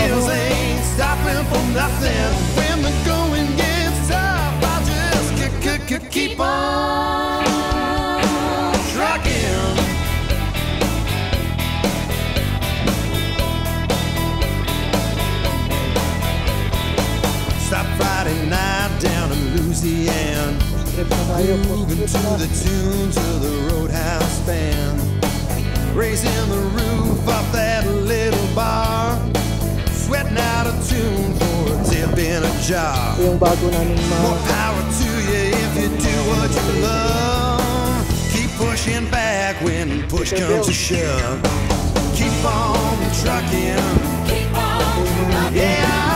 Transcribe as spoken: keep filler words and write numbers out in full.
wheels ain't stopping for nothing. When the going gets tough, I just k- k- k- keep on trucking. Stop Friday night down in Louisiana, moving to the tunes of the Roadhouse band, raising the roof off that little bar, sweating out a tune for a tip in a jar. Yung bago namin More mga power to you if you do what you love. Keep pushing back when push comes to shove. Keep on trucking. Keep on trucking. Yeah.